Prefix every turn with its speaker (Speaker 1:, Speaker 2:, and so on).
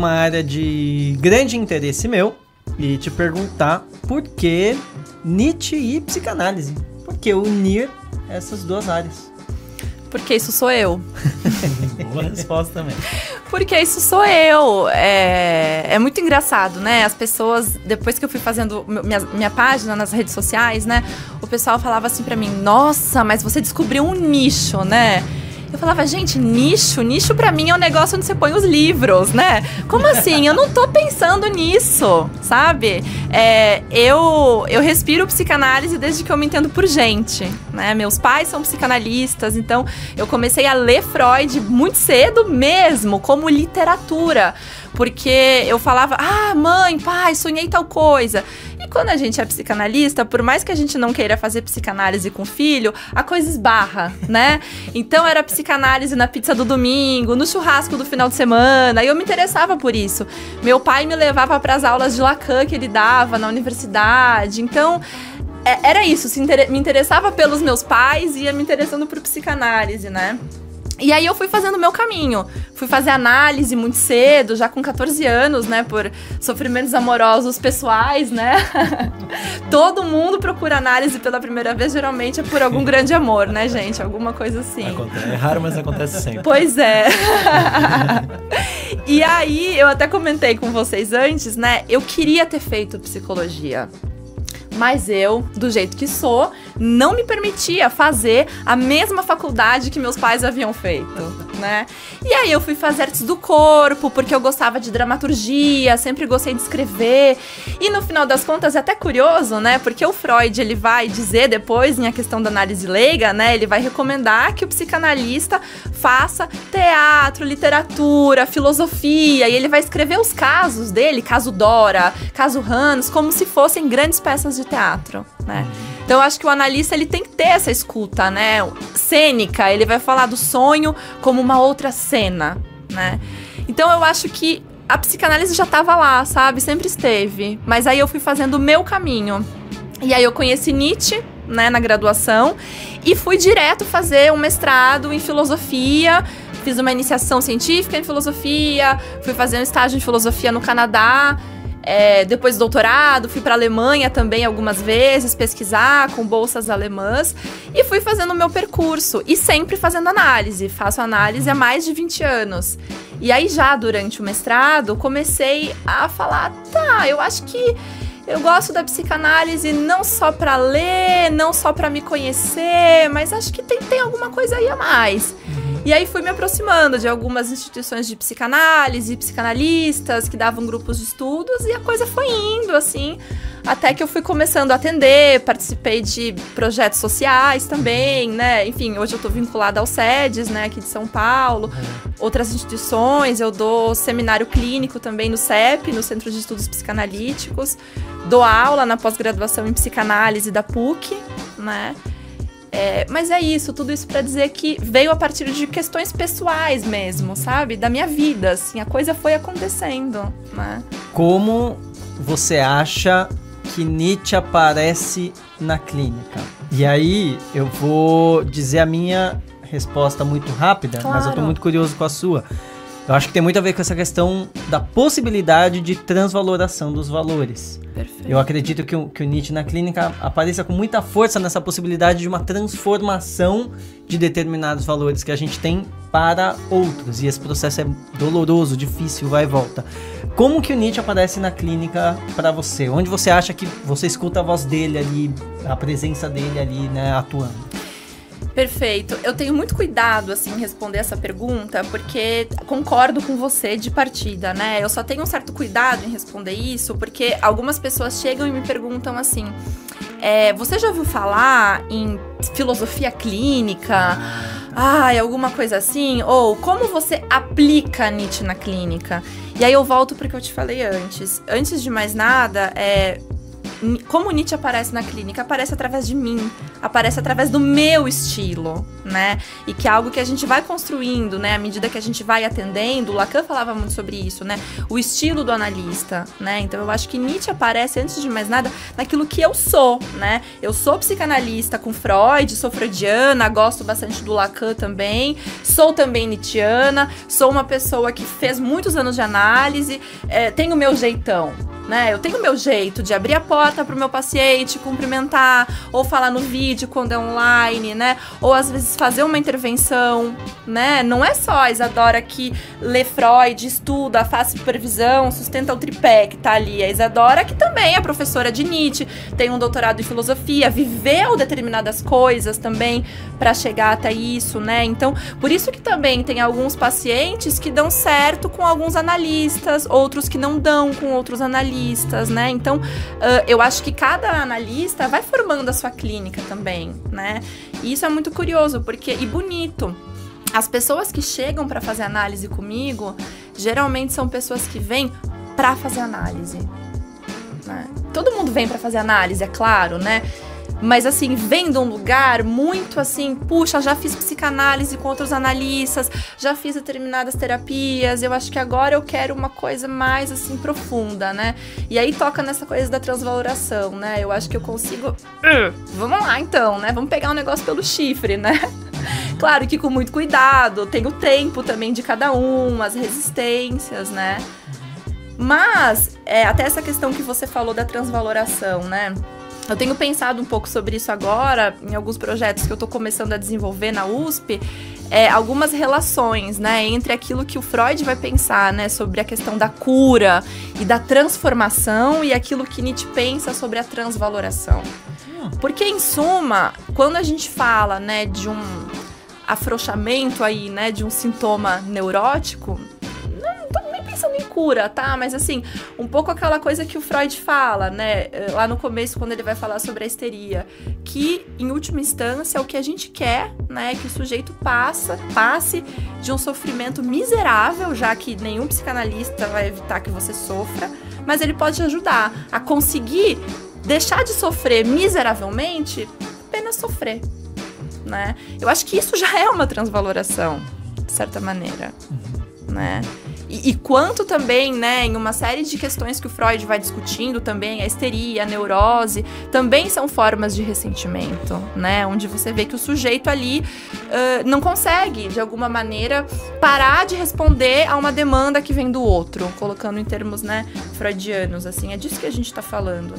Speaker 1: uma área de grande interesse meu e te perguntar por que Nietzsche e psicanálise. Por que unir essas duas áreas?
Speaker 2: Porque isso sou eu.
Speaker 1: Boa resposta também.
Speaker 2: Porque isso sou eu. É muito engraçado, né? As pessoas, depois que eu fui fazendo minha página nas redes sociais, né? O pessoal falava assim pra mim, nossa, mas você descobriu um nicho, né? Eu falava, gente, nicho? Nicho pra mim é um negócio onde você põe os livros, né? Como assim? Eu não tô pensando nisso, sabe? Eu respiro psicanálise desde que eu me entendo por gente, né? Meus pais são psicanalistas, então eu comecei a ler Freud muito cedo mesmo, como literatura. Porque eu falava, mãe, pai, sonhei tal coisa. E quando a gente é psicanalista, por mais que a gente não queira fazer psicanálise com o filho, a coisa esbarra, né? Então era psicanálise na pizza do domingo, no churrasco do final de semana, e eu me interessava por isso. Meu pai me levava para as aulas de Lacan que ele dava na universidade, então era isso, me interessava pelos meus pais e ia me interessando por psicanálise, né? E aí eu fui fazendo o meu caminho, fui fazer análise muito cedo, já com 14 anos, né, por sofrimentos amorosos pessoais, né? Todo mundo procura análise pela primeira vez, geralmente é por algum grande amor, né, gente? Alguma coisa assim.
Speaker 1: É raro, mas acontece sempre.
Speaker 2: Pois é. E aí, eu até comentei com vocês antes, né, eu queria ter feito psicologia. Mas eu, do jeito que sou, não me permitia fazer a mesma faculdade que meus pais haviam feito, né? E aí eu fui fazer artes do corpo, porque eu gostava de dramaturgia, sempre gostei de escrever. E no final das contas é até curioso, né? Porque o Freud, ele vai dizer depois, em a questão da análise leiga, né? Ele vai recomendar que o psicanalista faça teatro, literatura, filosofia. E ele vai escrever os casos dele, caso Dora, caso Hans, como se fossem grandes peças de teatro, né? Então eu acho que o analista, ele tem que ter essa escuta, né? Cênica, ele vai falar do sonho como uma outra cena, né? Então eu acho que a psicanálise já estava lá, sabe? Sempre esteve. Mas aí eu fui fazendo o meu caminho. E aí eu conheci Nietzsche, né, na graduação, e fui direto fazer um mestrado em filosofia. Fiz uma iniciação científica em filosofia, fui fazer um estágio em filosofia no Canadá. Depois do doutorado, fui para a Alemanha também algumas vezes pesquisar com bolsas alemãs e fui fazendo o meu percurso e sempre fazendo análise. Faço análise há mais de 20 anos. E aí já durante o mestrado comecei a falar, eu acho que eu gosto da psicanálise não só para ler, não só para me conhecer, mas acho que tem alguma coisa aí a mais. E aí fui me aproximando de algumas instituições de psicanálise, psicanalistas que davam grupos de estudos e a coisa foi indo, assim, até que eu fui começando a atender, participei de projetos sociais também, né? Enfim, hoje eu tô vinculada ao SEDES, né, aqui de São Paulo, outras instituições, eu dou seminário clínico também no CEP, no Centro de Estudos Psicanalíticos, dou aula na pós-graduação em psicanálise da PUC, né? Mas é isso, tudo isso pra dizer que veio a partir de questões pessoais mesmo, sabe? Da minha vida, assim, a coisa foi acontecendo, né?
Speaker 1: Como você acha que Nietzsche aparece na clínica? E aí, eu vou dizer a minha resposta muito rápida,
Speaker 2: claro.
Speaker 1: Mas eu tô muito curioso com a sua. Eu acho que tem muito a ver com essa questão da possibilidade de transvaloração dos valores.
Speaker 2: Perfeito.
Speaker 1: Eu acredito que o Nietzsche na clínica apareça com muita força nessa possibilidade de uma transformação de determinados valores que a gente tem para outros. E esse processo é doloroso, difícil, vai e volta. Como que o Nietzsche aparece na clínica para você? Onde você acha que você escuta a voz dele ali, a presença dele ali, né, atuando?
Speaker 2: Perfeito. Eu tenho muito cuidado, assim, em responder essa pergunta, porque concordo com você de partida, né? Eu só tenho um certo cuidado em responder isso, porque algumas pessoas chegam e me perguntam assim, você já ouviu falar em filosofia clínica? Alguma coisa assim? Ou como você aplica Nietzsche na clínica? E aí eu volto para o que eu te falei antes. Antes de mais nada, como Nietzsche aparece na clínica? Aparece através de mim, aparece através do meu estilo, né? E que é algo que a gente vai construindo, né? À medida que a gente vai atendendo, o Lacan falava muito sobre isso, né? O estilo do analista, né? Então eu acho que Nietzsche aparece, antes de mais nada, naquilo que eu sou, né? Eu sou psicanalista com Freud, sou freudiana, gosto bastante do Lacan também, sou também nietzschiana, sou uma pessoa que fez muitos anos de análise, tenho o meu jeitão, né? Eu tenho o meu jeito de abrir a porta pro meu paciente, cumprimentar, ou falar no vídeo quando é online, né? Ou às vezes fazer uma intervenção, né? Não é só a Isadora que lê Freud, estuda, faz supervisão, sustenta o tripé que tá ali. A Isadora que também é professora de Nietzsche, tem um doutorado em filosofia, viveu determinadas coisas também para chegar até isso, né? Então, por isso que também tem alguns pacientes que dão certo com alguns analistas, outros que não dão com outros analistas, né? Então, eu acho que cada analista vai formando a sua clínica também, né? E isso é muito curioso, porque e bonito. As pessoas que chegam para fazer análise comigo, geralmente são pessoas que vêm para fazer análise, né? Todo mundo vem para fazer análise, é claro, né? Mas assim, vem de um lugar muito assim, puxa, já fiz psicanálise com outros analistas, já fiz determinadas terapias, eu acho que agora eu quero uma coisa mais assim, profunda, né? E aí toca nessa coisa da transvaloração, né? Eu acho que eu consigo... Vamos lá então, né? Vamos pegar um negócio pelo chifre, né? Claro que com muito cuidado, tem o tempo também de cada um, as resistências, né? Mas, até essa questão que você falou da transvaloração, né? Eu tenho pensado um pouco sobre isso agora, em alguns projetos que eu tô começando a desenvolver na USP, algumas relações, né, entre aquilo que o Freud vai pensar, né, sobre a questão da cura e da transformação e aquilo que Nietzsche pensa sobre a transvaloração. Porque, em suma, quando a gente fala, né, de um afrouxamento aí, né, de um sintoma neurótico, pensando em cura, tá? Mas assim, um pouco aquela coisa que o Freud fala, né? Lá no começo, quando ele vai falar sobre a histeria, que em última instância o que a gente quer, né, é que o sujeito passe de um sofrimento miserável, já que nenhum psicanalista vai evitar que você sofra, mas ele pode te ajudar a conseguir deixar de sofrer miseravelmente, apenas sofrer, né? Eu acho que isso já é uma transvaloração, de certa maneira, né? E quanto também, né, em uma série de questões que o Freud vai discutindo também, a histeria, a neurose, também são formas de ressentimento, né, onde você vê que o sujeito ali não consegue, de alguma maneira, parar de responder a uma demanda que vem do outro, colocando em termos, né, freudianos, assim, é disso que a gente tá falando.